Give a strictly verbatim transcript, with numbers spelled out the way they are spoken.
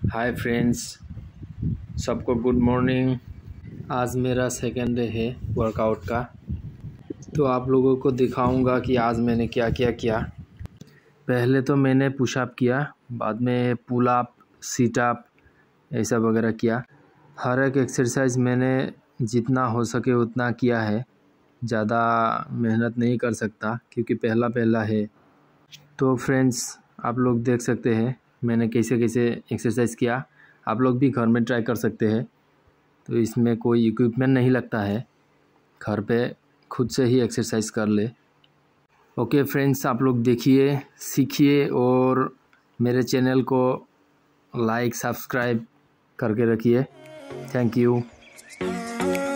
हाय friends, सबको good morning. आज मेरा सेकेंड डे है वर्कआउट का, तो आप लोगों को दिखाऊंगा कि आज मैंने क्या क्या किया। पहले तो मैंने पुशअप किया, बाद में पुल अप, सीट अप ऐसा वगैरह किया। हर एक एक्सरसाइज मैंने जितना हो सके उतना किया है। ज़्यादा मेहनत नहीं कर सकता क्योंकि पहला पहला है। तो फ्रेंड्स, आप लोग देख सकते हैं मैंने कैसे कैसे एक्सरसाइज किया। आप लोग भी घर में ट्राई कर सकते हैं। तो इसमें कोई इक्विपमेंट नहीं लगता है, घर पे खुद से ही एक्सरसाइज कर ले। ओके फ्रेंड्स, आप लोग देखिए, सीखिए और मेरे चैनल को लाइक सब्सक्राइब करके रखिए। Thank you.